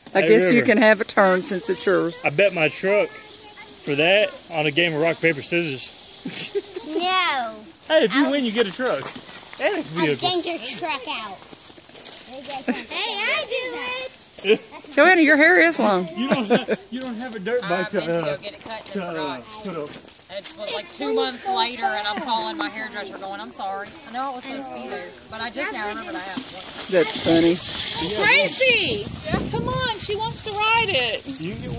I guess you can have a turn since it's yours. I bet my truck for that on a game of rock, paper, scissors. No. Hey, if you win, you get a truck. And a vehicle. I'll dang your truck out. Hey, I do it. Joanna, your hair is long. You don't have a dirt bike I meant to go get it cut and put up. It was like 2 months later, and I'm calling my hairdresser going, I'm sorry. I know I was supposed to be there, but I just now remembered I have one. That's funny. Gracie! Come on, she wants to ride it. You can get